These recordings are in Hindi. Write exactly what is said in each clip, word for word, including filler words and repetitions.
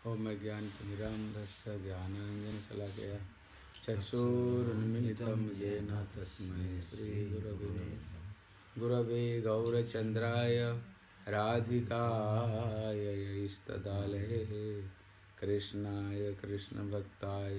ओम ज्ञानतिमिरान्धस्य ज्ञानाञ्जनशलाकया चक्षुरुन्मिलितं येन तस्मै श्रीगुरवे नमः। गुरवे गौरचन्द्राय राधिकाय इष्टदालये कृष्णाय कृष्णभक्ताय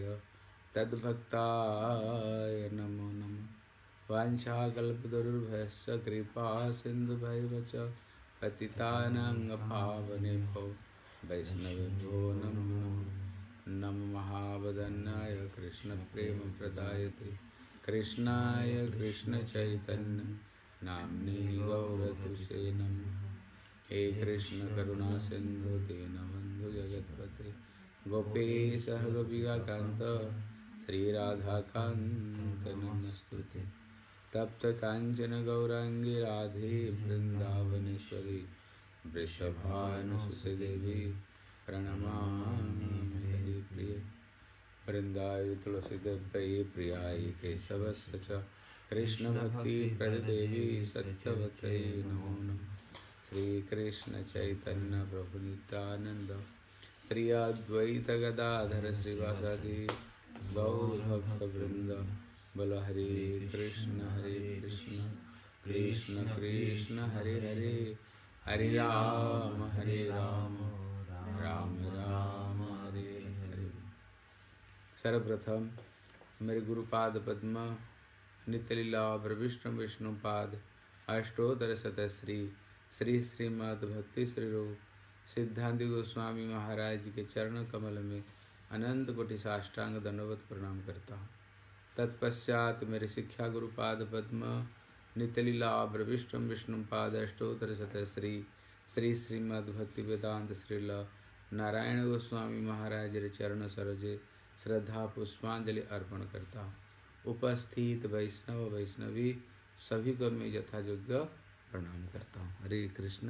तद्भक्ताय नमो नमः। वाञ्छाकल्पतरुभ्यश्च कृपा सिन्धुभैव च पतितानां पावनेभ्यो वैष्णवेभ्यो नमो नमः। नमो महावदन्याय कृष्णप्रेमप्रदायते कृष्णाय कृष्णचैतन्य नाम्ने गौरतुसे नमः। हे कृष्ण करुणा सिन्धु दीनबन्धु जगत्पते गोपेश गोपिकान्त श्रीराधाकान्त नमस्तुते। तप्त कांचन गौरांगी राधे वृंदावनेश्वरी वृषभानुसुते देवी प्रणमामि हरिप्रिये। वृंदाय तुलसीदेव्यै प्रियाय केशवस्य च कृष्ण भक्ति प्रदेवी सत्यवत्यै नमो नमः। श्री कृष्ण चैतन्य प्रभु नित्यानंद श्री अद्वैत गदाधर श्रीवासादि गौर भक्त वृंद बोलो हरे कृष्ण हरे कृष्ण कृष्ण कृष्ण हरे हरे हरे राम हरे राम राम राम हरे हरे। सर्वप्रथम मेरे गुरुपाद पद्म नित्य लीला प्रविष्णु विष्णुपाद अष्टोत्तर शतश्री श्री श्रीमद् भक्ति श्री रूप सिद्धांत गोस्वामी महाराज के चरण कमल में अनंत कोटि साष्टांग दंडवत प्रणाम करता हूँ। तत्पश्चात मेरे शिक्षा गुरुपाद पद्म नित्य लीला प्रविष्णु विष्णुपाद अष्टोत्तर शतश्री श्री श्रीमद् भक्ति वेदांत श्रीला नारायण गोस्वामी महाराज के चरण सरोजे श्रद्धा पुष्पांजलि अर्पण करता हूँ। उपस्थित वैष्णव वैष्णवी सभी को मैं यथायोग्य प्रणाम करता हूँ। हरे कृष्ण।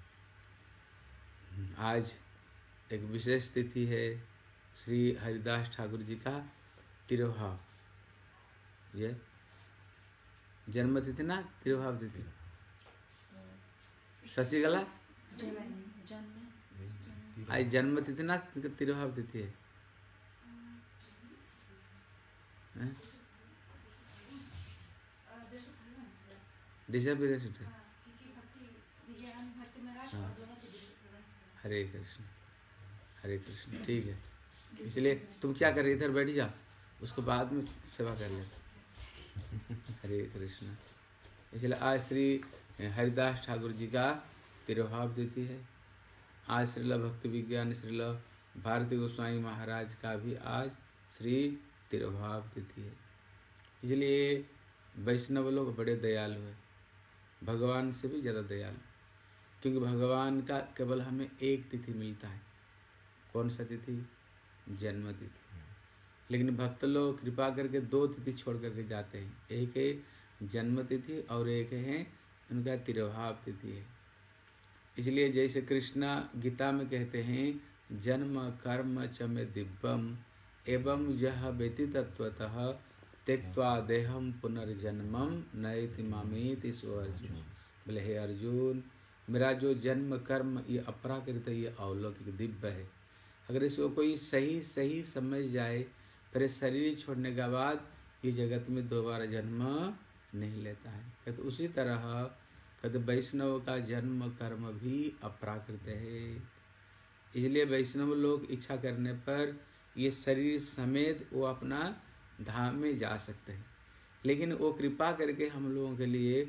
आज एक विशेष तिथि है श्री हरिदास ठाकुर जी का तिरुभाव। ये जन्म तिथि ना तिरुभाव तिथि शशिकला आज जन्म तिथि ना तिरुभाव तिथि है। डिसएबिलिटी हरे कृष्ण हरे कृष्ण। ठीक है, इसलिए तुम क्या कर रहे इधर बैठ जाओ, उसको बाद में सेवा कर ले। हरे कृष्ण। इसलिए आज श्री हरिदास ठाकुर जी का तिरुभाव तिथि है। आज श्रीला भक्ति विज्ञान श्रीला भारती गोस्वामी महाराज का भी आज श्री तिरुभाव तिथि है। इसलिए वैष्णव लोग बड़े दयालु हैं, भगवान से भी ज़्यादा दयालु, क्योंकि भगवान का केवल हमें एक तिथि मिलता है। कौन सा तिथि? जन्म तिथि। लेकिन भक्त लोग कृपा करके दो तिथि छोड़ करके जाते हैं, एक है जन्म तिथि और एक है उनका तिरुभाव तिथि है। इसलिए जैसे कृष्णा गीता में कहते हैं जन्म कर्म च मे दिव्यम एवं यह व्यति तत्वतः त्यक्त्वा देहम पुनर्जन्मम नयति मामेति सो अर्जुन। बोले हे अर्जुन, मेरा जो जन्म कर्म ये अपराकृत ये अलौकिक दिव्य है। अगर इसको कोई सही सही समझ जाए, फिर शरीर छोड़ने के बाद ये जगत में दोबारा जन्म नहीं लेता है। कहते उसी तरह कहते वैष्णव का जन्म कर्म भी अपराकृत है। इसलिए वैष्णव लोग इच्छा करने पर ये शरीर समेत वो अपना धाम में जा सकते हैं, लेकिन वो कृपा करके हम लोगों के लिए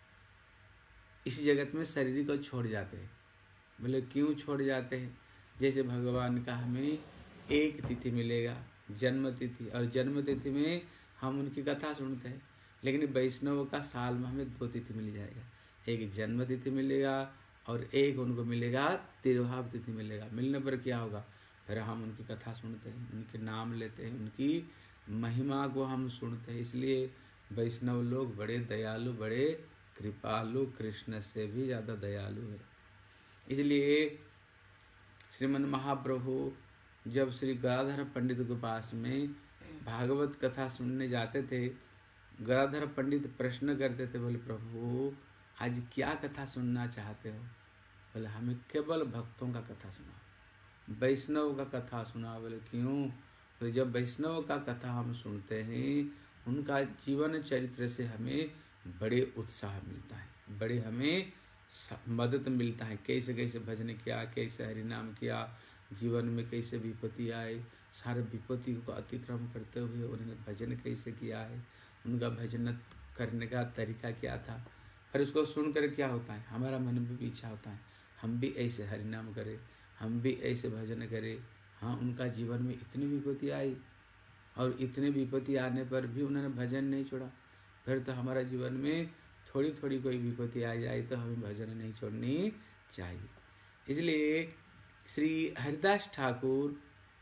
इस जगत में शरीर को छोड़ जाते हैं। बोले क्यों छोड़ जाते हैं? जैसे भगवान का हमें एक तिथि मिलेगा जन्म तिथि, और जन्म तिथि में हम उनकी कथा सुनते हैं, लेकिन वैष्णव का साल में हमें दो तिथि मिल जाएगा। एक जन्म तिथि मिलेगा और एक उनको मिलेगा तिरुभाव तिथि मिलेगा। मिलने पर क्या होगा? फिर हम उनकी कथा सुनते हैं, उनके नाम लेते हैं, उनकी महिमा को हम सुनते हैं। इसलिए वैष्णव लोग बड़े दयालु, बड़े कृपालु, कृष्ण से भी ज़्यादा दयालु है। इसलिए श्रीमन महाप्रभु जब श्री गदाधर पंडित के पास में भागवत कथा सुनने जाते थे, गदाधर पंडित प्रश्न करते थे, बोले प्रभु आज क्या कथा सुनना चाहते हो? बोले हमें केवल भक्तों का कथा सुनाओ। वैष्णव का कथा सुना। बोले क्यों? तो जब वैष्णव का कथा हम सुनते हैं, उनका जीवन चरित्र से हमें बड़े उत्साह मिलता है, बड़े हमें मदद मिलता है। कैसे कैसे भजन किया, कैसे हरिनाम किया, जीवन में कैसे विपत्ति आए, सारे विपत्ति को अतिक्रम करते हुए उन्होंने भजन कैसे किया है, उनका भजन करने का तरीका क्या था। फिर उसको सुनकर क्या होता है, हमारा मन में भी इच्छा होता है हम भी ऐसे हरिनाम करें, हम भी ऐसे भजन करें। हाँ, उनका जीवन में इतनी विपत्ति आई और इतने विपत्ति आने पर भी उन्होंने भजन नहीं छोड़ा। फिर तो हमारा जीवन में थोड़ी थोड़ी कोई विपत्ति आ जाए तो हमें भजन नहीं छोड़नी चाहिए। इसलिए श्री हरिदास ठाकुर,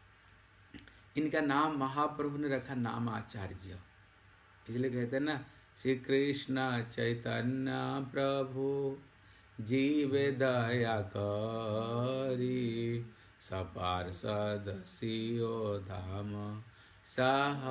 इनका नाम महाप्रभु ने रखा नाम आचार्य। इसलिए कहते हैं ना, श्री कृष्ण चैतन्य प्रभु जीव दया करी, सपार्षद सियो धाम साह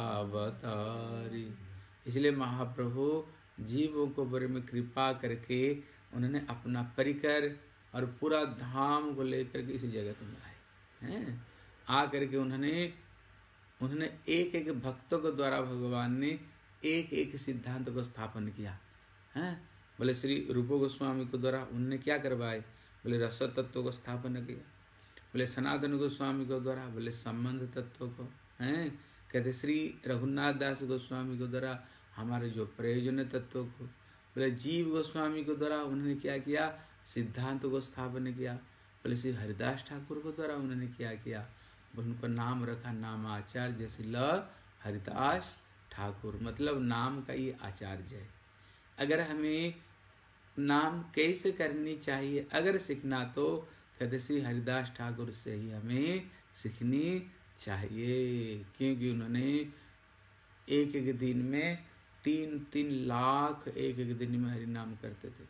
अवतारी। इसलिए महाप्रभु जीवों को बड़े में कृपा करके उन्होंने अपना परिकर और पूरा धाम को लेकर के इस जगत में आए हैं। आ करके उन्होंने उन्होंने एक एक भक्तों के द्वारा भगवान ने एक एक सिद्धांत को स्थापन किया है। बोले श्री रूप गोस्वामी को द्वारा उन्होंने क्या करवाए? बोले रस तत्व को स्थापन किया। बोले सनातन गोस्वामी को द्वारा बोले संबंध तत्व को हैं। कहते श्री रघुनाथ दास गोस्वामी को द्वारा हमारे जो प्रयोजन तत्व को। बोले जीव गोस्वामी को द्वारा उन्होंने क्या किया? सिद्धांत को स्थापन किया। बोले श्री हरिदास ठाकुर को द्वारा उन्होंने क्या किया? उनको नाम रखा नाम आचार्य श्रीला हरिदास ठाकुर, मतलब नाम का ये आचार्य है। अगर हमें नाम कैसे करनी चाहिए अगर सीखना, तो कहते श्री हरिदास ठाकुर से ही हमें सीखनी चाहिए, क्योंकि उन्होंने एक एक दिन में तीन तीन लाख एक एक दिन में हरि नाम करते थे।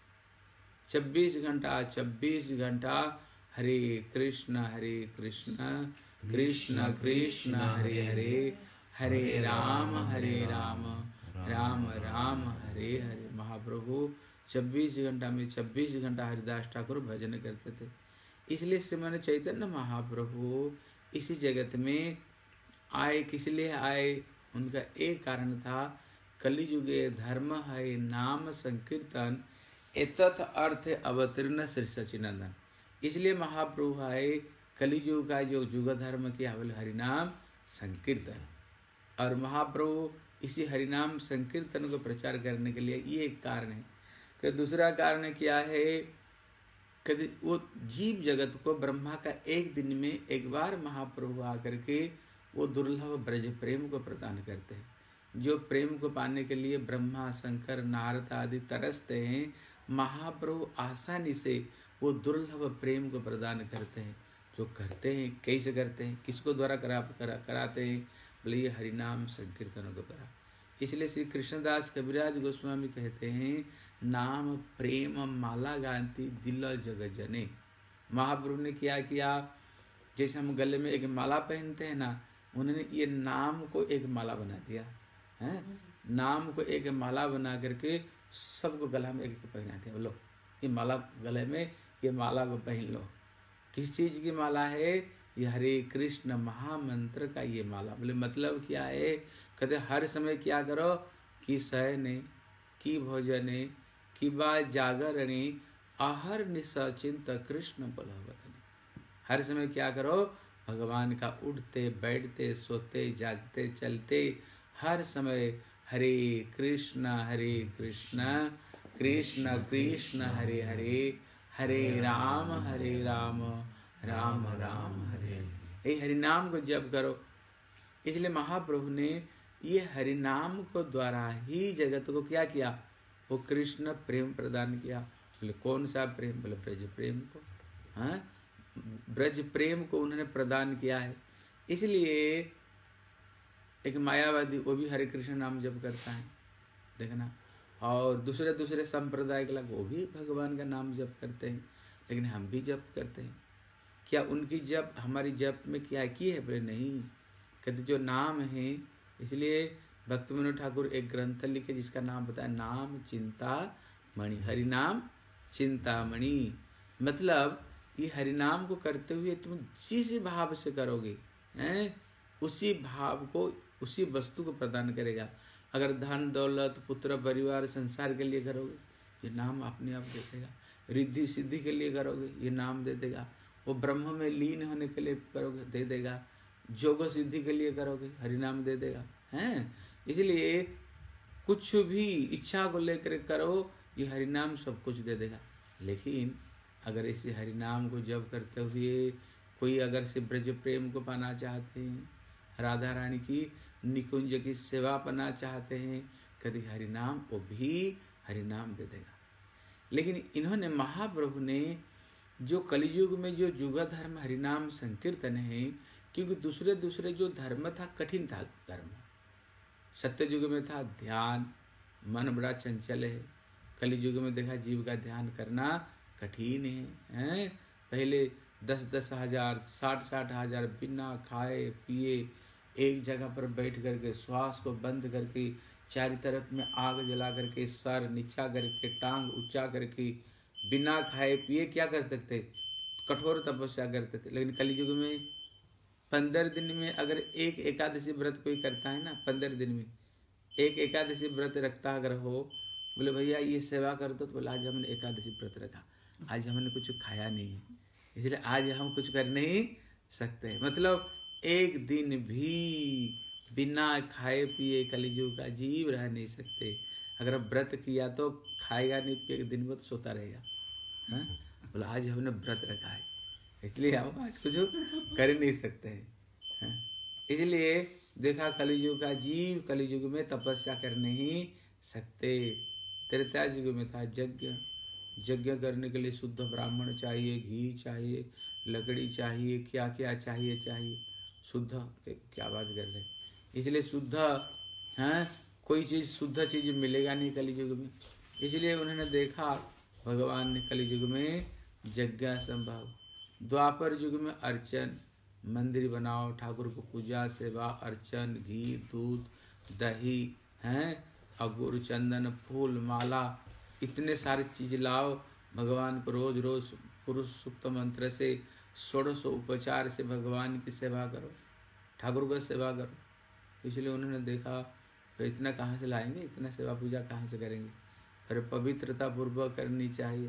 छब्बीस घंटा छब्बीस घंटा हरे कृष्ण हरे कृष्ण कृष्ण कृष्ण हरे हरे, हरे राम हरे राम राम राम हरे हरे। महाप्रभु छब्बीस घंटा में छब्बीस घंटा हरिदास ठाकुर भजन करते थे। इसलिए श्रीमान चैतन्य महाप्रभु इसी जगत में आए। किस लिए आए? उनका एक कारण था, कलियुगे धर्म है नाम संकीर्तन, एतत् अर्थ अवतीर्ण श्री सचिनंदन। इसलिए महाप्रभु आए। कलियुग का जो युग धर्म किया बोले हरिनाम संकीर्तन, और महाप्रभु इसी हरिनाम संकीर्तन को प्रचार करने के लिए ये एक कारण है। कि दूसरा कारण क्या है कि वो जीव जगत को ब्रह्मा का एक दिन में एक बार महाप्रभु आकर के वो दुर्लभ ब्रज प्रेम को प्रदान करते हैं। जो प्रेम को पाने के लिए ब्रह्मा शंकर नारद आदि तरसते हैं, महाप्रभु आसानी से वो दुर्लभ प्रेम को प्रदान करते हैं। जो करते हैं कैसे करते हैं, किसको द्वारा करा, करा कराते हैं? बोले ये हरिनाम संकीर्तनों को करा। इसलिए श्री कृष्णदास कविराज गोस्वामी कहते हैं, नाम प्रेम माला गांती दिल जग जने। महाप्रभु ने क्या किया? जैसे हम गले में एक माला पहनते हैं ना, उन्होंने ये नाम को एक माला बना दिया है। नाम को एक माला बना करके सबको गला में एक पहना दिया। बोलो ये माला गले में, ये माला को पहन लो। किस चीज की माला है? ये हरे कृष्ण महामंत्र का ये माला। बोले मतलब क्या है? कहते हर समय क्या करो कि शयने कि भोजने कि बा जागरणे आहर निशा चिंत कृष्ण बलवतने। हर समय क्या करो? भगवान का उठते बैठते सोते जागते चलते हर समय हरे कृष्ण हरे कृष्ण कृष्ण कृष्ण हरे हरे, हरे राम हरे राम राम राम हरे। ये हरिनाम को जप करो। इसलिए महाप्रभु ने ये हरिनाम को द्वारा ही जगत को क्या किया? वो कृष्ण प्रेम प्रदान किया। बोले कौन सा प्रेम? बोले ब्रज प्रेम को। हाँ, ब्रज प्रेम को उन्होंने प्रदान किया है। इसलिए एक मायावादी वो भी हरे कृष्ण नाम जप करता है, देखना। और दूसरे दूसरे संप्रदाय के लोग वो भी भगवान का नाम जप करते हैं, लेकिन हम भी जप करते हैं। क्या उनकी जप हमारी जप में क्या की है? बोले नहीं। कहते जो नाम है, इसलिए भक्त विनोद ठाकुर एक ग्रंथ लिखे जिसका नाम बताया नाम चिंता मणि। हरि नाम चिंतामणि, मतलब ये हरिनाम को करते हुए तुम जिस भाव से करोगे हैं, उसी भाव को, उसी वस्तु को प्रदान करेगा। अगर धन दौलत पुत्र परिवार संसार के लिए करोगे, ये नाम अपने आप दे देगा। रिद्धि सिद्धि के लिए करोगे, ये नाम दे देगा। वो ब्रह्म में लीन होने के लिए करोगे, दे देगा। जोग सिद्धि के लिए करोगे, हरिनाम दे देगा हैं। इसलिए कुछ भी इच्छा को लेकर करो, ये हरिनाम सब कुछ दे देगा। लेकिन अगर इसी हरिनाम को जप करते हुए कोई अगर से ब्रज प्रेम को पाना चाहते हैं, राधा रानी की निकुंज की सेवा पाना चाहते हैं, कभी हरिनाम, वो भी हरिनाम दे देगा। लेकिन इन्होंने, महाप्रभु ने जो कलयुग में जो जुग धर्म हरिनाम संकीर्तन है, क्योंकि दूसरे दूसरे जो धर्म था कठिन था धर्म। सत्य युग में था ध्यान, मन बड़ा चंचल है। कलि युग में देखा जीव का ध्यान करना कठिन है, हैं? पहले दस दस हजार साठ साठ हजार बिना खाए पिए एक जगह पर बैठ करके श्वास को बंद करके चारों तरफ में आग जला करके सर नीचा करके टांग ऊंचा करके बिना खाए पिए क्या करते थे, कठोर तपस्या करते थे। लेकिन कलयुग में पंद्रह दिन में अगर एक एकादशी व्रत कोई करता है ना, पंद्रह दिन में एक एकादशी व्रत रखता अगर हो, बोले भैया ये सेवा कर दो, तो बोला आज हमने एकादशी व्रत रखा, आज हमने कुछ खाया नहीं है, इसलिए आज हम कुछ कर नहीं सकते। मतलब एक दिन भी बिना खाए पिए कलयुग का जीव रह नहीं सकते। अगर व्रत किया तो खाएगा नहीं, पिएगा, दिन भर तो सोता रहेगा। हाँ, बोला आज हमने व्रत रखा है, इसलिए हम आज कुछ कर नहीं सकते हैं। हाँ? इसलिए देखा कलयुग का जीव कलयुग में तपस्या कर नहीं सकते। त्रेता युग में था यज्ञ, यज्ञ करने के लिए शुद्ध ब्राह्मण चाहिए, घी चाहिए, लकड़ी चाहिए, क्या क्या चाहिए चाहिए शुद्ध, क्या बात कर रहे हैं। इसलिए शुद्ध है, कोई चीज़ शुद्ध चीज़ मिलेगा नहीं कलयुग में। इसलिए उन्होंने देखा भगवान ने कलयुग में यज्ञ संभव, द्वापर युग में अर्चन, मंदिर बनाओ, ठाकुर को पूजा सेवा अर्चन, घी दूध दही हैं, अगुर चंदन फूल माला, इतने सारे चीज लाओ, भगवान को रोज रोज पुरुष सुक्त मंत्र से षोडश उपचार से भगवान की सेवा करो, ठाकुर का सेवा करो। इसलिए उन्होंने देखा तो इतना कहाँ से लाएंगे, इतना सेवा पूजा कहाँ से करेंगे, पर पवित्रता पूर्वक करनी चाहिए।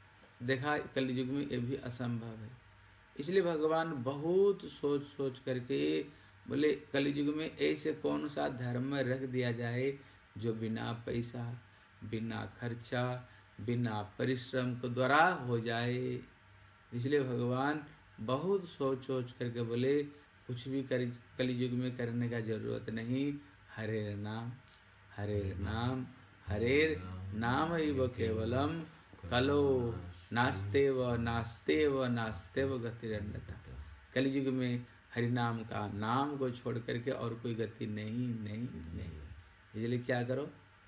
देखा कलयुग में ये भी असंभव है। इसलिए भगवान बहुत सोच सोच करके बोले कलयुग में ऐसे कौन सा धर्म रख दिया जाए जो बिना पैसा बिना खर्चा बिना परिश्रम को द्वारा हो जाए। इसलिए भगवान बहुत सोच सोच करके बोले कुछ भी कर कलयुग में करने का जरूरत नहीं, हरे नाम हरे नाम हरे नाम एव केवलम कलो नास्ते व नास्ते व नास्ते व गतिरन्यथा। कलयुग में हरिनाम का नाम को छोड़ करके और कोई गति नहीं नहीं नहीं। इसलिए क्या करो,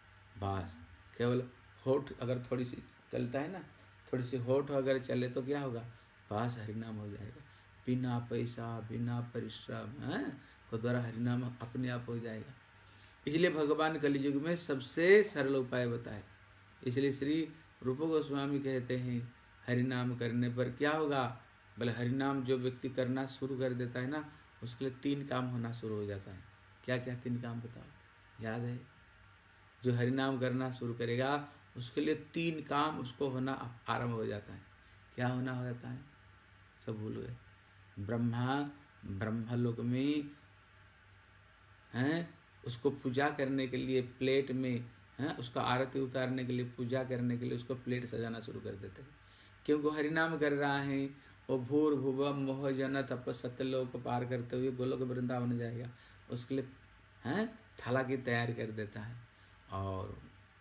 बस केवल होठ अगर थोड़ी सी चलता है ना, थोड़ी सी होठ अगर चले तो क्या होगा, बस हरिनाम हो जाएगा, बिना पैसा बिना परिश्रम है तो द्वारा हरिनाम अपने आप हो जाएगा। इसलिए भगवान कलयुग में सबसे सरल उपाय बताए। इसलिए श्री रूप गोस्वामी कहते हैं हरिनाम करने पर क्या होगा, बोले हरिनाम जो व्यक्ति करना शुरू कर देता है ना, उसके लिए तीन काम होना शुरू हो जाता है। क्या क्या तीन काम बताओ, याद है? जो हरिनाम करना शुरू करेगा उसके लिए तीन काम उसको होना आरंभ हो जाता है। क्या होना हो जाता है, सब भूल गए। ब्रह्मा ब्रह्मलोक में हैं, उसको पूजा करने के लिए प्लेट में हैं, उसका आरती उतारने के लिए पूजा करने के लिए उसको प्लेट सजाना शुरू कर देते हैं। क्योंकि हरिनाम कर रहा है वो भूर भुवम मोह जन तप सत्यलोक को पार करते हुए गोलोक वृंदावन जाएगा, उसके लिए हैं थाला की तैयारी कर देता है। और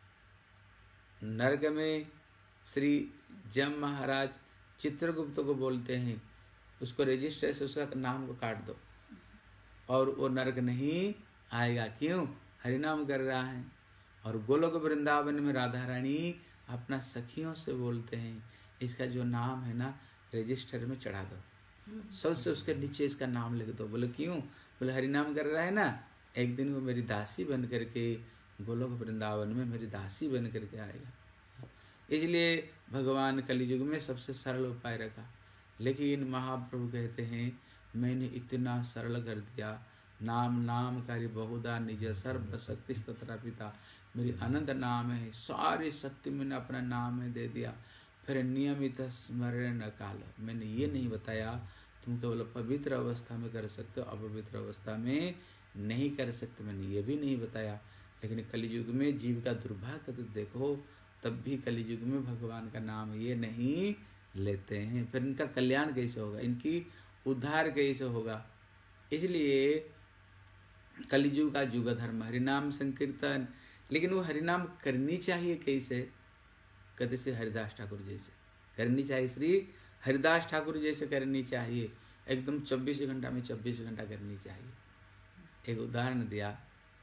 नरक में श्री जम महाराज चित्रगुप्त को बोलते हैं उसको रजिस्टर से उसका नाम को काट दो और वो नरक नहीं आएगा। क्यों? हरिनाम कर रहा है। और गोलोक वृंदावन में राधा रानी अपना सखियों से बोलते हैं इसका जो नाम है ना रजिस्टर में चढ़ा दो, सबसे उसके नीचे इसका नाम लिख दो। बोले क्यों? बोले हरिनाम कर रहा है ना, एक दिन वो मेरी दासी बन करके गोलोक वृंदावन में मेरी दासी बन करके आएगा। इसलिए भगवान कलयुग में सबसे सरल उपाय रखा। लेकिन महाप्रभु कहते हैं मैंने इतना सरल कर दिया, नाम नाम करि बहुधा निज सर्व शक्ति तथा पिता, मेरी अनंत नाम है, सारी शक्ति मैंने अपना नाम में दे दिया। फिर नियमित स्मरण काल, मैंने ये नहीं बताया तुम केवल पवित्र अवस्था में कर सकते हो, अपवित्र अवस्था में नहीं कर सकते, मैंने ये भी नहीं बताया। लेकिन कलयुग में जीव का दुर्भाग्य तो देखो, तब भी कलयुग में भगवान का नाम ये नहीं लेते हैं, फिर इनका कल्याण कैसे होगा, इनकी उद्धार कैसे होगा। इसलिए कलयुग का युग धर्म हरिनाम संकीर्तन। लेकिन वो हरिनाम करनी चाहिए कैसे, कहते से हरिदास ठाकुर जैसे करनी चाहिए, श्री हरिदास ठाकुर जैसे करनी चाहिए, एकदम चौबीस घंटा में चौबीस घंटा करनी चाहिए। एक उदाहरण दिया,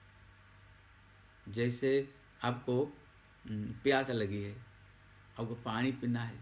जैसे आपको प्यास लगी है, आपको पानी पीना है,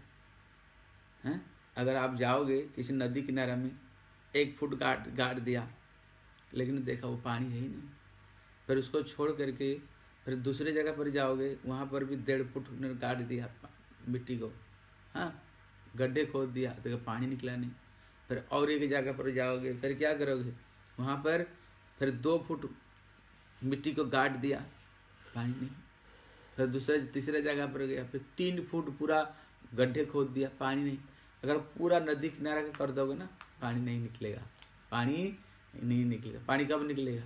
हैं? अगर आप जाओगे किसी नदी किनारे में, एक फुट गाड़ गाड़ दिया, लेकिन देखा वो पानी है ही नहीं, फिर उसको छोड़ करके फिर दूसरे जगह पर जाओगे, वहाँ पर भी डेढ़ फुट गाड़ दिया मिट्टी को, हाँ गड्ढे खोद दिया, तो पानी निकला नहीं। फिर और एक जगह पर जाओगे, फिर क्या करोगे, वहाँ पर फिर दो फुट मिट्टी को गाड़ दिया, पानी नहीं। फिर दूसरे तीसरे जगह पर गया, फिर तीन फुट पूरा गड्ढे खोद दिया, पानी नहीं। अगर पूरा नदी किनारा कर दोगे ना, पानी नहीं निकलेगा, पानी नहीं निकलेगा। पानी कब निकलेगा,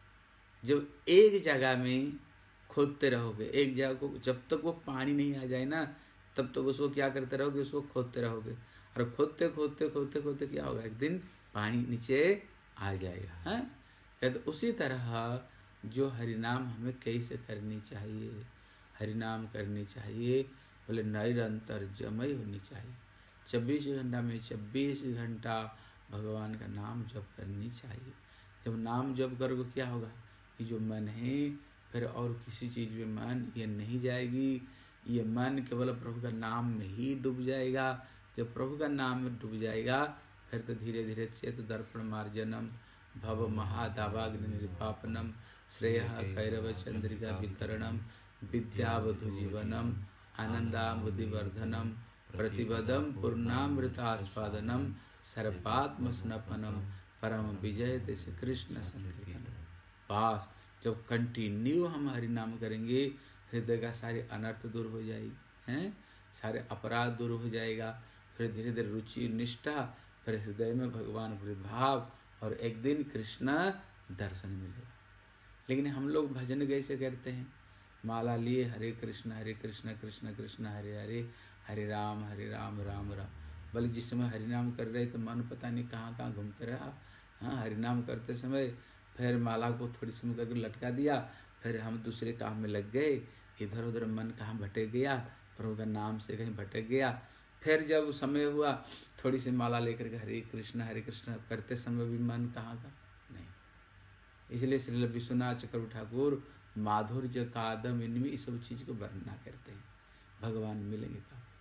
जब एक जगह में खोदते रहोगे, एक जगह को, जब तक वो पानी नहीं आ जाए ना, तब तक उसको क्या करते रहोगे, उसको खोदते रहोगे, और खोदते खोदते खोदते खोदते क्या होगा, एक दिन पानी नीचे आ जाएगा। हाँ, कहते उसी तरह जो हरिनाम हमें कैसे करनी चाहिए, हरिनाम करनी चाहिए, बोले निरंतर जमई होनी चाहिए, चौबीस घंटा में चौबीस घंटा भगवान का नाम जप करनी चाहिए। जब नाम जप करोगे क्या होगा, कि जो मन है फिर और किसी चीज़ में मन ये नहीं जाएगी, ये मन केवल प्रभु का नाम में ही डूब जाएगा। जब प्रभु का नाम में डूब जाएगा, फिर तो धीरे धीरे चेत दर्पण मार्जनम भव महादावाग्नि निर्वापनम श्रेय कैरव चंद्रिका वितरणम विद्यावधु जीवनम आनंदामुदिवर्धनम प्रतिपदम पूर्णामृतास्वादनम सर्पात्म स्नपनम परम विजय श्री कृष्ण संकीर्तन। पास जब कंटिन्यू हम हरि नाम करेंगे, हृदय का सारे अनर्थ दूर हो जाएगी, हैं, सारे अपराध दूर हो जाएगा, फिर धीरे धीरे रुचि निष्ठा, फिर हृदय में भगवान भाव, और एक दिन कृष्ण दर्शन मिलेगा। लेकिन हम लोग भजन कैसे करते हैं, माला लिए हरे कृष्ण हरे कृष्ण कृष्ण कृष्ण हरे हरे, हरे राम हरे राम राम राम। बल्कि जिस समय हरिनाम कर रहे तो मन पता नहीं कहाँ कहाँ घूमते रहा। हाँ, हरिनाम करते समय फिर माला को थोड़ी समय करके लटका दिया, फिर हम दूसरे काम में लग गए, इधर उधर मन कहाँ भटक गया, प्रभु का नाम से कहीं भटक गया। फिर जब समय हुआ थोड़ी सी माला लेकर के हरे कृष्ण हरे कृष्ण करते समय भी मन कहाँ का नहीं। इसलिए श्रील विश्वनाथ चक्रवर्ती ठाकुर माधुर्य कादम इनमें इस सब चीज़ को वर्णना करते हैं। भगवान मिलेंगे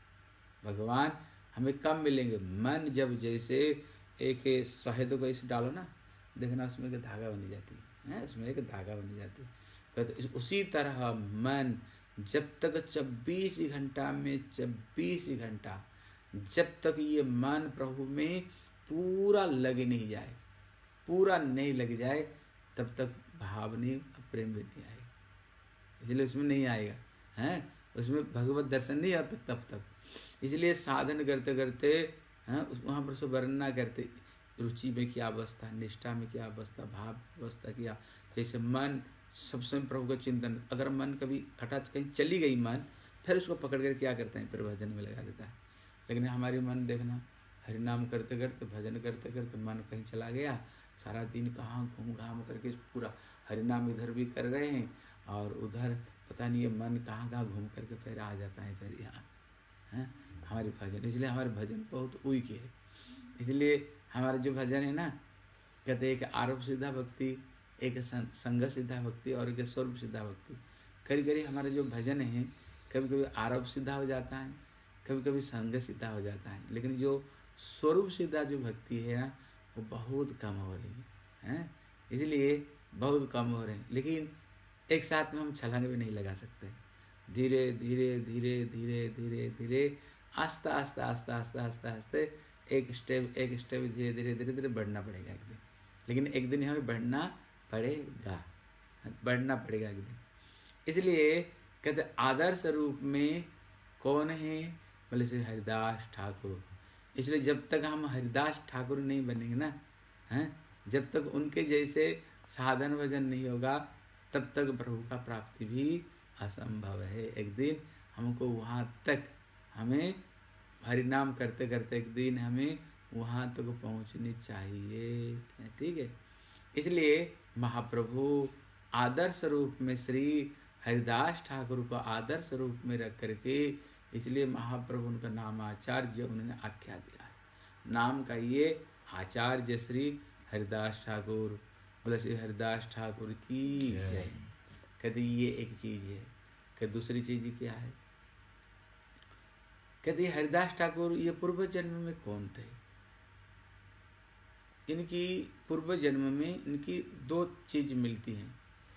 कब, भगवान हमें कब मिलेंगे, मन जब जैसे एक शहद को ऐसे डालो ना, देखना उसमें एक धागा बन जाती है, उसमें एक धागा बन जाती है। कहते उसी तरह मन जब तक चौबीस घंटा में चौबीस घंटा जब तक ये मन प्रभु में पूरा लग नहीं जाए, पूरा नहीं लग जाए, तब तक भाव नहीं, प्रेम भी नहीं आएगा। इसलिए उसमें नहीं आएगा, हैं, उसमें भगवत दर्शन नहीं आता तब तक। इसलिए साधन करते करते हैं, वहाँ पर उसको वर्णना करते, रुचि में क्या अवस्था, निष्ठा में क्या अवस्था, भाव अवस्था क्या। जैसे मन सब समय प्रभु का चिंतन, अगर मन कभी हठात कहीं चली गई मन, फिर उसको पकड़ कर क्या करते हैं, फिर भजन में लगा देता है। लेकिन हमारी मन देखना, हरिनाम करते करते भजन करते करते मन कहीं चला गया, सारा दिन कहाँ घूम घाम करके पूरा हरिनाम इधर भी कर रहे हैं और उधर पता नहीं ये मन कहाँ कहाँ घूम करके फिर आ जाता है फिर यहाँ, हैं, हमारी भजन। इसलिए हमारे भजन बहुत ऊई के है। इसलिए हमारे जो भजन है ना, कहते हैं एक आरोप सिद्धा भक्ति, एक संग सिद्धा भक्ति और एक स्वरूप सिद्धा भक्ति। कभी कभी हमारे जो भजन है, कभी कभी आरोप सिद्धा हो जाता है, कभी कभी संग सिद्धा हो जाता है, लेकिन जो स्वरूप सिद्धा जो भक्ति है ना, वो बहुत कम हो रही है, हैं, इसलिए बहुत कम हो रहे हैं। लेकिन एक साथ में हम छलांग भी नहीं लगा सकते, धीरे धीरे धीरे धीरे धीरे धीरे आस्ता आस्ता आस्ता आस्ता आस्ता आस्ते एक स्टेप एक स्टेप धीरे धीरे धीरे धीरे बढ़ना पड़ेगा एक दिन, लेकिन एक दिन हमें बढ़ना पड़ेगा, बढ़ना पड़ेगा एक दिन। इसलिए कहते आदर्श रूप में कौन है, बोले श्री हरिदास ठाकुर। इसलिए जब तक हम हरिदास ठाकुर नहीं बनेंगे ना, हैं, जब तक उनके जैसे साधन भजन नहीं होगा तब तक प्रभु का प्राप्ति भी असंभव है। एक दिन हमको वहाँ तक, हमें हरिनाम करते करते एक दिन हमें वहाँ तक पहुँचनी चाहिए, ठीक है। इसलिए महाप्रभु आदर्श रूप में श्री हरिदास ठाकुर को आदर्श रूप में रख करके, इसलिए महाप्रभु उनका नाम आचार्य उन्होंने आख्या दिया है। नाम का ये आचार्य श्री हरिदास ठाकुर, बोले श्री हरिदास ठाकुर की जय। कहते ये एक चीज है। कहते दूसरी चीज क्या है, कहते हरिदास ठाकुर ये पूर्व जन्म में कौन थे। इनकी पूर्व जन्म में इनकी दो चीज मिलती हैं।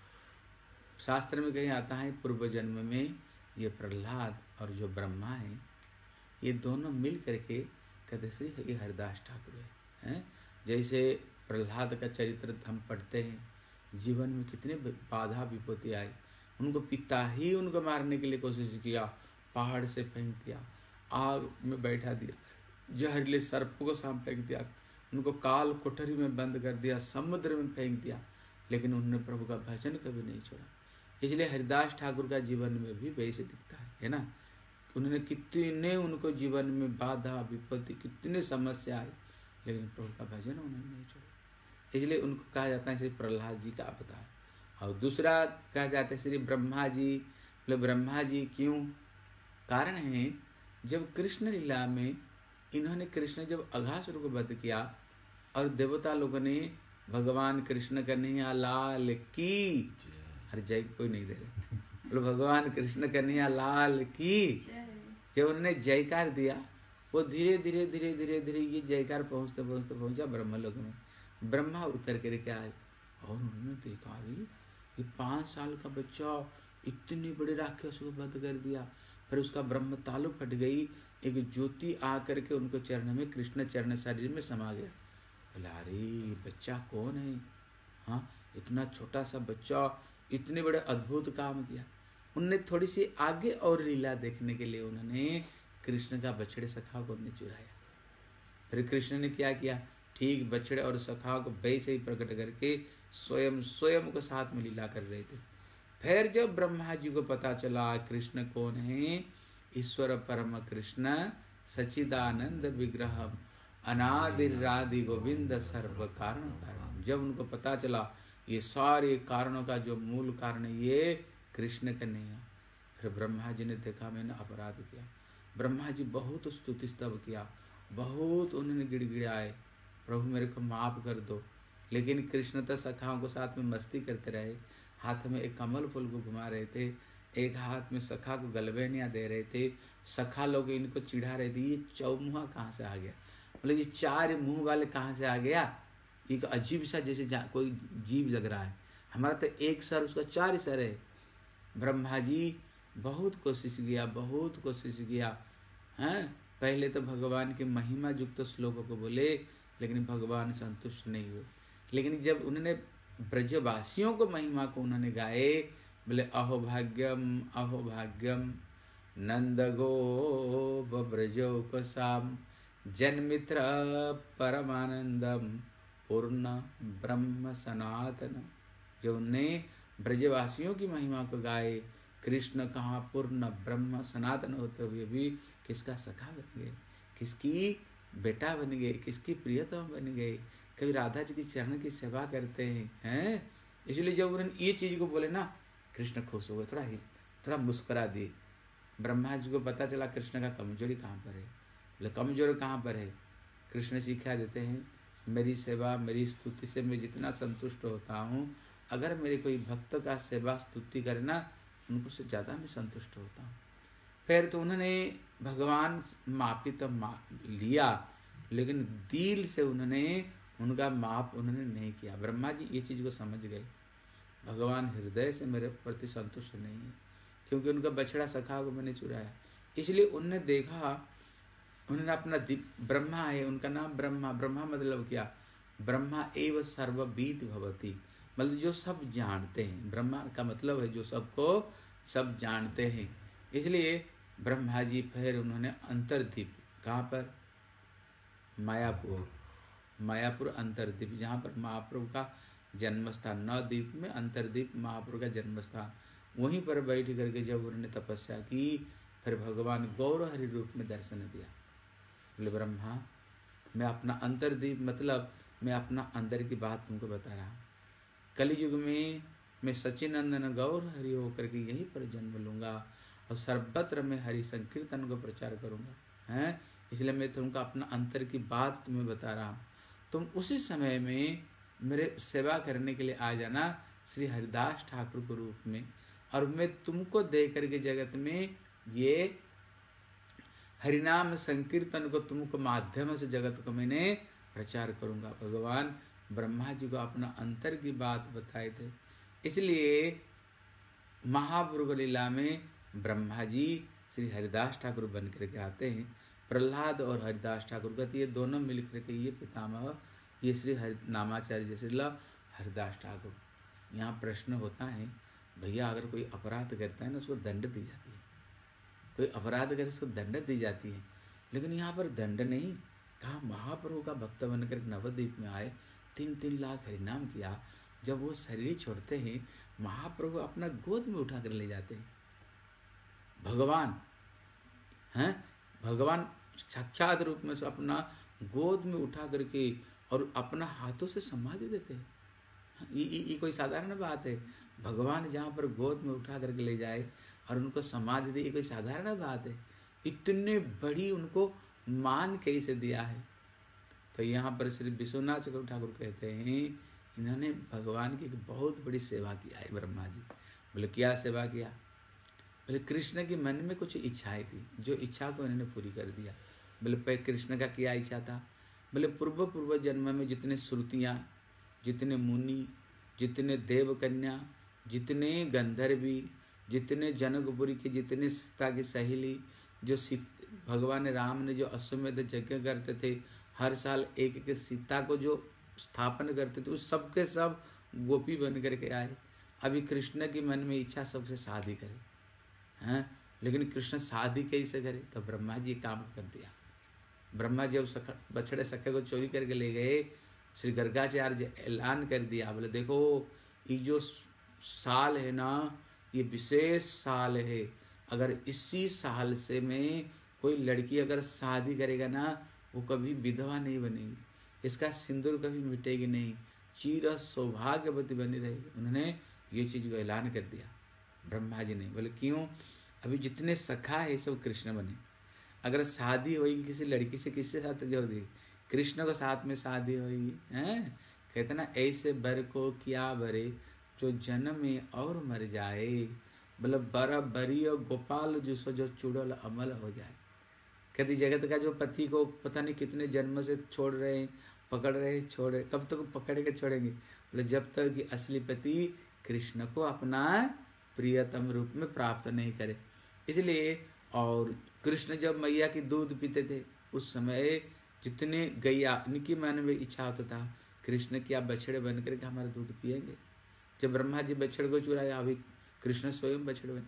शास्त्र में कहीं आता है पूर्व जन्म में ये प्रहलाद और जो ब्रह्मा है ये दोनों मिल करके कहते से ये हरिदास ठाकुर है, हैं? जैसे प्रहलाद का चरित्र हम पढ़ते हैं, जीवन में कितने बाधा विपत्ति आई, उनको पिता ही उनको मारने के लिए कोशिश किया, पहाड़ से फेंक दिया, आग में बैठा दिया, जहरीले सर्पों को साम फेंक दिया, उनको काल कोठरी में बंद कर दिया, समुद्र में फेंक दिया, लेकिन उन्होंने प्रभु का भजन कभी नहीं छोड़ा। इसलिए हरिदास ठाकुर का जीवन में भी वैसे दिखता है, है ना। उन्होंने कितने उनको जीवन में बाधा विपत्ति कितने समस्या आई, लेकिन प्रभु का भजन उन्होंने नहीं छोड़ा। इसलिए उनको कहा जाता है श्री प्रहलाद जी का अवतार। और दूसरा कहा जाता है श्री ब्रह्मा जी। बोले ब्रह्मा जी क्यों, कारण है जब कृष्ण लीला में इन्होंने कृष्ण जब अघासुर को वध किया और देवता लोगों ने भगवान कृष्ण कन्हैया लाल की, अरे जय कोई नहीं दे रहे, बोलो भगवान कृष्ण कन्हैया लाल की, जब उन्होंने जयकार दिया वो धीरे धीरे धीरे धीरे धीरे ये जयकार पहुंचते पहुंचते पहुंचा ब्रह्मलोक में। ब्रह्मा उतर कर क्या है, और उन्होंने देखा भी ये पाँच साल का बच्चा इतनी बड़ी राक्षस को वध कर दिया। फिर उसका ब्रह्म तालु फट गई, एक ज्योति आ करके उनको चरण में कृष्ण चरण शरीर में समा गया। बोला अरे बच्चा कौन है, हाँ इतना छोटा सा बच्चा इतने बड़े अद्भुत काम किया। उनने थोड़ी सी आगे और लीला देखने के लिए उन्होंने कृष्ण का बछड़े सखा को उन्हें चुराया। फिर कृष्ण ने क्या किया, ठीक बछड़े और सखा को वैसे ही प्रकट करके स्वयं स्वयं को साथ में लीला कर रहे थे। फिर जब ब्रह्मा जी को पता चला कृष्ण कौन है, ईश्वर परम कृष्ण सच्चिदानंद विग्रह अनादिरादि गोविंद सर्व कारण कारण, जब उनको पता चला ये सारे कारणों का जो मूल कारण ये कृष्ण का नहीं है, फिर ब्रह्मा जी ने देखा मैंने अपराध किया। ब्रह्मा जी बहुत स्तुति स्तव किया, बहुत उन्होंने गिड़गिड़ाए, प्रभु मेरे को माफ कर दो। लेकिन कृष्ण तो सखाओं को साथ में मस्ती करते रहे, हाथ में एक कमल फूल को घुमा रहे थे, एक हाथ में सखा को गलबेनियाँ दे रहे थे। सखा लोग इनको चिढ़ा रहे थे, ये चौमुहा कहाँ से आ गया, मतलब ये चार मुंह वाले कहाँ से आ गया, एक अजीब सा जैसे कोई जीव जग रहा है, हमारा तो एक सर उसका चार सर है। ब्रह्मा जी बहुत कोशिश किया, बहुत कोशिश किया, हैं पहले तो भगवान की महिमा युक्त तो श्लोकों को बोले, लेकिन भगवान संतुष्ट नहीं हुए। लेकिन जब उन्होंने ब्रजवासियों को महिमा को उन्होंने गाए, बोले अहो भाग्यम अहो भाग्यम नंद गो ब्रजो को साम जन्मित्र परमानंदम पूर्ण ब्रह्म सनातन। जो उनने ब्रजवासियों की महिमा को गाए, कृष्ण कहाँ पूर्ण ब्रह्म सनातन होते हुए भी किसका सखा बन गए, किसकी बेटा बन गए, किसकी प्रियतम बन गए। कभी राधा जी की चरण की सेवा करते हैं, हैं? इसलिए जब उन्होंने ये चीज को बोले ना, कृष्ण खुश हो गए, थोड़ा ही थोड़ा मुस्कुरा दिए। ब्रह्मा जी को पता चला कृष्ण का कमजोरी कहाँ पर है, बोले कमजोरी कहाँ पर है। कृष्ण सिखा देते हैं, मेरी सेवा मेरी स्तुति से मैं जितना संतुष्ट होता हूँ, अगर मेरे कोई भक्त का सेवा स्तुति करे ना, उनको से ज़्यादा मैं संतुष्ट होता हूँ। फिर तो उन्होंने भगवान माफी तो मा लिया, लेकिन दिल से उन्होंने उनका माप उन्होंने नहीं किया। ब्रह्मा जी ये चीज़ को समझ गए, भगवान हृदय से मेरे प्रति संतुष्ट नहीं है, क्योंकि उनका बछड़ा सखा को मैंने चुराया। इसलिए उनने देखा उन्होंने अपना ब्रह्मा है, उनका नाम ब्रह्मा। ब्रह्मा मतलब क्या? ब्रह्मा एव सर्वविद भवति, मतलब जो सब जानते हैं। ब्रह्मा का मतलब है जो सबको सब जानते हैं। इसलिए ब्रह्मा जी फिर उन्होंने अंतर्दीप, कहाँ पर? मायापुर, मायापुर अंतर्दीप, जहाँ पर महाप्रभु का जन्म स्थान, नवद्वीप में अंतर्दीप महाप्रभु का जन्म स्थान, वहीं पर बैठ करके जब उन्होंने तपस्या की, फिर भगवान गौर हरि रूप में दर्शन दिया। बोले ब्रह्मा, मैं अपना अंतर्दीप, मतलब मैं अपना अंदर की बात तुमको बता रहा हूँ। कलयुग में मैं सच्चिनंदन गौर हरि होकर के यहीं पर जन्म लूँगा और सर्वत्र मैं हरि संकीर्तन को प्रचार करूँगा, हैं। इसलिए मैं तुमको अपना अंतर की बात तुम्हें बता रहा हूँ। तुम उसी समय में मेरे सेवा करने के लिए आ जाना श्री हरिदास ठाकुर के रूप में, और मैं तुमको दे करके जगत में ये हरिनाम संकीर्तन को तुमको माध्यम से जगत को मैंने प्रचार करूँगा। भगवान ब्रह्मा जी को अपना अंतर की बात बताए थे। इसलिए महाप्रभु लीला में ब्रह्मा जी श्री हरिदास ठाकुर बन करके आते हैं। प्रहलाद और हरिदास ठाकुर कहते ये दोनों मिलकर के ये पितामह, ये श्री हरि नामाचार्य श्रीला हरिदास ठाकुर। यहाँ प्रश्न होता है, भैया अगर कोई अपराध करता है ना उसको दंड दी जाती है, कोई अपराध करे उसको दंड दी जाती है, लेकिन यहाँ पर दंड नहीं कहा। महाप्रभु का भक्त बनकर नवद्वीप में आए, तीन तीन लाख हरिनाम किया। जब वो शरीर छोड़ते हैं, महाप्रभु अपना गोद में उठा कर ले जाते हैं। भगवान हैं, भगवान साक्षात रूप में से अपना गोद में उठा करके और अपना हाथों से समाधि देते हैं। ये ये कोई साधारण बात है? भगवान जहाँ पर गोद में उठा करके ले जाए और उनको समाधि दे, ये कोई साधारण बात है? इतने बड़ी उनको मान कैसे दिया है? तो यहाँ पर श्री विश्वनाथ चक्रवर्ती ठाकुर कहते हैं इन्होंने भगवान की बहुत बड़ी सेवा किया है ब्रह्मा जी। बोले क्या सेवा किया? बोले कृष्ण के मन में कुछ इच्छाएं थी, जो इच्छा को इन्होंने पूरी कर दिया। बोले पे कृष्ण का क्या इच्छा था? बोले पूर्व पूर्व जन्म में जितने श्रुतियाँ, जितने मुनि, जितने देव कन्या, जितने गंधर्वी, जितने जनकपुरी के जितने सीता की सहेली, जो भगवान राम ने जो अश्वमेध यज्ञ करते थे, हर साल एक एक सीता को जो स्थापन करते थे, उस सबके सब गोपी बन करके आए। अभी कृष्ण की मन में इच्छा सबसे शादी करे, हैं, लेकिन कृष्ण शादी कैसे करे? तो ब्रह्मा जी काम कर दिया। ब्रह्मा जी जब बछड़े सखे को चोरी करके ले गए, श्री गर्गाचार्य ऐलान कर दिया, बोले देखो ये जो साल है ना, ये विशेष साल है। अगर इसी साल से में कोई लड़की अगर शादी करेगा ना, वो कभी विधवा नहीं बनेगी, इसका सिंदूर कभी मिटेगी नहीं, चिर सौभाग्यवती बनी रहेगी। उन्होंने ये चीज़ को ऐलान कर दिया ब्रह्मा जी ने। बोले क्यों? अभी जितने सखा है सब कृष्ण बने। अगर शादी होगी किसी लड़की से, किससे साथ जो होगी? कृष्ण को साथ में शादी होगी, हैं। कहते ना ऐसे बर को क्या बरे जो जन्म में और मर जाए, मतलब बरा बरी और गोपाल जो सो जो चुड़ल अमल हो जाए। कहती जगत का जो पति को पता नहीं कितने जन्म से छोड़ रहे हैं, पकड़ रहे हैं, छोड़ रहे, कब तक पकड़ के छोड़ेंगे? बोले जब तक कि असली पति कृष्ण को अपना प्रियतम रूप में प्राप्त नहीं करे। इसलिए और कृष्ण जब मैया की दूध पीते थे, उस समय जितने गैया, इनकी मन में इच्छा होता था कृष्ण क्या बछड़े बन करके हमारा दूध पिएंगे। जब ब्रह्मा जी बछड़ को चुराया, अभी कृष्ण स्वयं बछड़े बन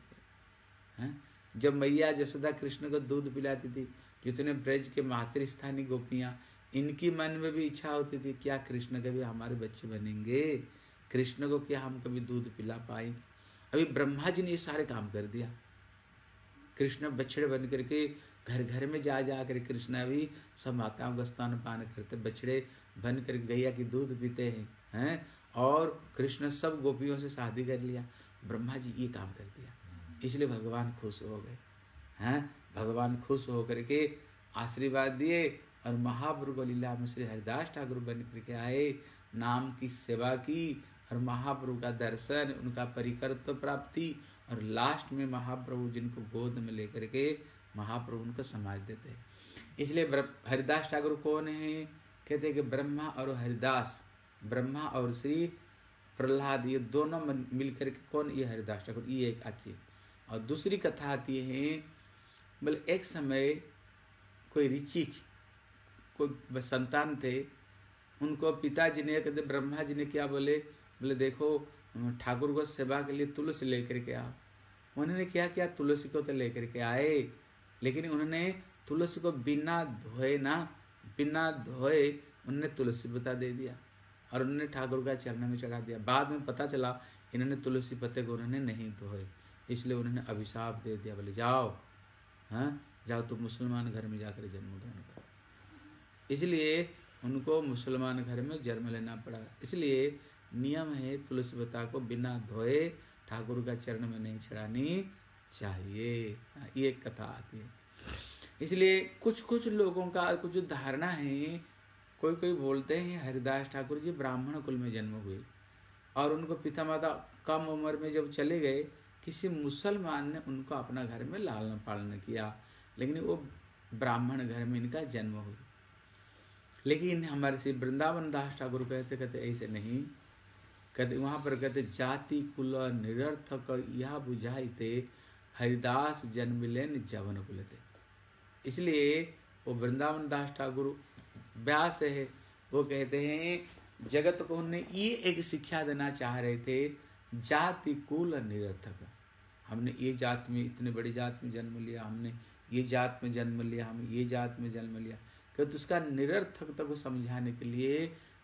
गए हैं। जब मैया जसोदा कृष्ण को दूध पिलाती थी, जितने ब्रज के मातृस्थानी गोपियाँ, इनकी मन में भी इच्छा होती थी क्या कृष्ण कभी हमारे बच्चे बनेंगे, कृष्ण को क्या हम कभी दूध पिला पाएंगे। अभी ब्रह्मा जी ने ये सारे काम कर दिया। कृष्ण बछड़े बन करके घर घर में जा जा कर कृष्ण अभी सब माताओं का स्तन पान करते, बछड़े बन कर गैया की दूध पीते हैं हैं और कृष्ण सब गोपियों से शादी कर लिया। ब्रह्मा जी ये काम कर दिया, इसलिए भगवान खुश हो गए हैं। भगवान खुश हो करके आशीर्वाद दिए और महाप्रभु लीला में श्री हरिदास ठाकुर बन करके आए, नाम की सेवा की और महाप्रभु का दर्शन, उनका परिकर्तव्य प्राप्ति, और लास्ट में महाप्रभु जिनको गोद में लेकर के महाप्रभु उनको समाज देते हैं। इसलिए हरिदास ठाकुर कौन है? कहते हैं कि ब्रह्मा और हरिदास, ब्रह्मा और श्री प्रहलाद, ये दोनों मिलकर के कौन? ये हरिदास ठाकुर। ये एक अच्छी। और दूसरी कथा आती है, बोले एक समय कोई ऋषि, कोई संतान थे, उनको पिताजी ने, कहते ब्रह्मा जी ने क्या बोले, बोले देखो ठाकुर को सेवा के लिए तुलसी लेकर के आओ। उन्होंने क्या किया, तुलसी को तो लेकर के आए, लेकिन उन्होंने तुलसी को बिना धोए ना, बिना धोए उन्होंने तुलसी पत्ता दे दिया और उन्होंने ठाकुर का चरण में चढ़ा दिया। बाद में पता चला इन्होंने तुलसी पत्ते को उन्होंने नहीं धोए, इसलिए उन्होंने अभिशाप दे दिया, बोले जाओ, हाँ जाओ तुम मुसलमान घर में जाकर जन्म ग्रहण करो। इसलिए उनको मुसलमान घर में जन्म लेना पड़ा। इसलिए नियम है तुलसी पत्ता को बिना धोए ठाकुर का चरण में नहीं चढ़ानी चाहिए। ये एक कथा आती है। इसलिए कुछ कुछ लोगों का कुछ धारणा है, कोई कोई बोलते हैं हरिदास ठाकुर जी ब्राह्मण कुल में जन्म हुए और उनको पिता माता कम उम्र में जब चले गए, किसी मुसलमान ने उनको अपना घर में लालन पालन किया, लेकिन वो ब्राह्मण घर में इनका जन्म हुआ। लेकिन हमारे श्री वृंदावन दास ठाकुर कहते कहते ऐसे नहीं, कहते वहाँ पर कहते जाति कुल निरर्थक यह बुझाई थे, हरिदास जन्म लेन जवन कुल थे। इसलिए वो वृंदावन दास ठाकुर व्यास है, वो कहते हैं जगत को उन्हें ये एक शिक्षा देना चाह रहे थे, जाति कुल निरर्थक। हमने ये जात में, इतने बड़ी जात में जन्म लिया, हमने ये जात में जन्म लिया, हम ये जात में जन्म लिया, क्योंकि तो उसका निरर्थकता को समझाने के लिए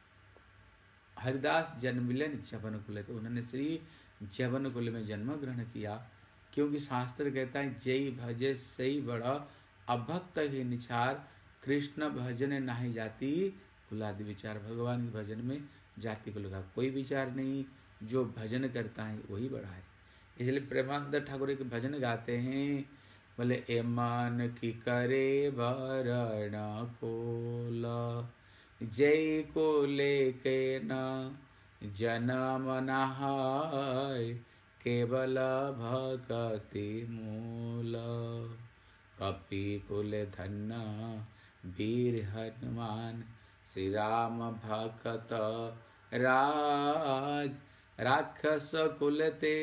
हरिदास जन्म लेन जवन कुल थे। उन्होंने श्री जवन कुल में जन्म ग्रहण किया, क्योंकि शास्त्र कहता है जय भजे सही बड़ा अभक्त ही निछार, कृष्ण भजन नाही जाति कुलादि विचार। भगवान के भजन में जाति कुल का कोई विचार नहीं, जो भजन करता है वही बड़ा है। इसलिए प्रेमानंद ठाकुर एक भजन गाते हैं, बोले ए मान की करे भरण कोला, जय को लेके न जन्म नहाय, केवल भक्ति मूल, कपि कुल धन्ना वीर हनुमान, श्री राम भक्त राज, राक्षस कुल ते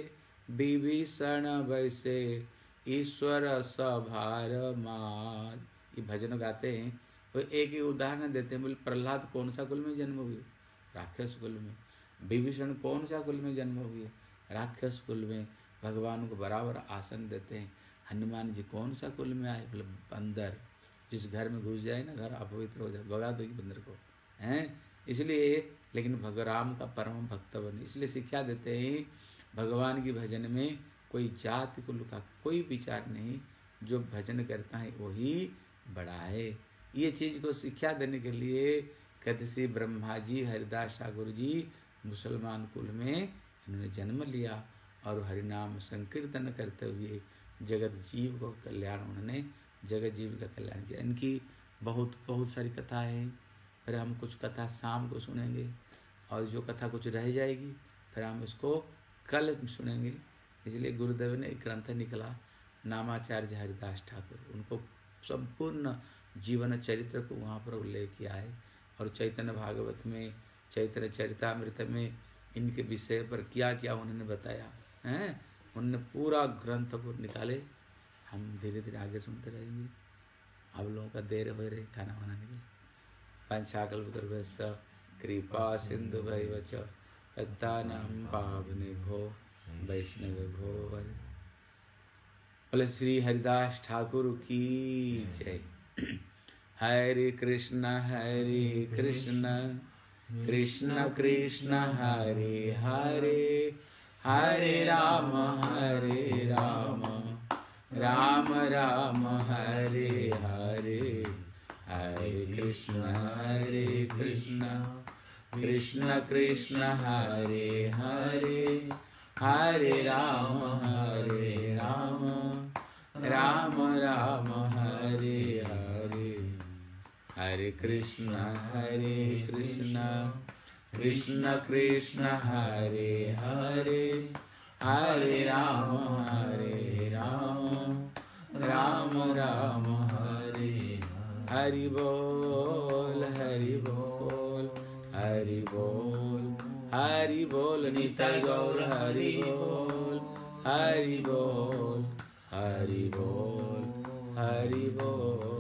विभीषण वैसे, ईश्वर सभार माज। ये भजन गाते हैं, वो एक ही उदाहरण देते हैं, बोले प्रहलाद कौन सा कुल में जन्म हुए, राक्षस कुल में। विभीषण कौन सा कुल में जन्म हुए, राक्षस कुल में। भगवान को बराबर आसन देते हैं। हनुमान जी कौन सा कुल में आए, बोले बंदर। जिस घर में घुस जाए ना, घर अपवित्र हो जाए, भगा दो बंदर को, हैं। इसलिए लेकिन भगराम का परम भक्त बने। इसलिए शिक्षा देते हैं भगवान की भजन में कोई जाति कुल का कोई विचार नहीं, जो भजन करता है वही बड़ा है। ये चीज़ को शिक्षा देने के लिए कहते श्री ब्रह्मा जी हरिदास ठाकुर जी मुसलमान कुल में इन्होंने जन्म लिया और हरिनाम संकीर्तन करते हुए जगत जीव को कल्याण, उन्होंने जगत जीव का कल्याण किया। इनकी बहुत बहुत सारी कथाएं हैं। फिर हम कुछ कथा शाम को सुनेंगे और जो कथा कुछ रह जाएगी फिर हम इसको कल सुनेंगे। इसलिए गुरुदेव ने एक ग्रंथ निकला नामाचार्य हरिदास ठाकुर, उनको संपूर्ण जीवन चरित्र को वहाँ पर उल्लेख किया है। और चैतन्य भागवत में, चैतन्य चरितामृत में इनके विषय पर क्या क्या उन्होंने बताया हैं, उन्होंने पूरा ग्रंथ को निकाले। हम धीरे धीरे आगे सुनते रहेंगे। आप लोगों का देर हो रही खाना बनाने के लिए। पंचाकल्पतरुभ्यश्च कृपा सिंधु वैवच पद्मानां पावनेभ्यो वैष्णवेभ्यो वै। बोले श्री हरिदास ठाकुर की जय। हरे कृष्ण हरे कृष्ण कृष्ण कृष्ण हरे हरे, हरे राम हरे राम राम राम हरे हरे, हरे कृष्ण हरे कृष्ण कृष्ण कृष्ण हरे हरे, हरे राम हरे राम राम राम हरे हरे, हरे कृष्ण हरे कृष्ण कृष्ण कृष्ण हरे हरे, हरे राम हरे राम राम राम हरे। हरि बोल हरि बोल हरि बोल हरि बोल निताई गौर हरि बोल हरि बोल हरि बोल हरि बोल।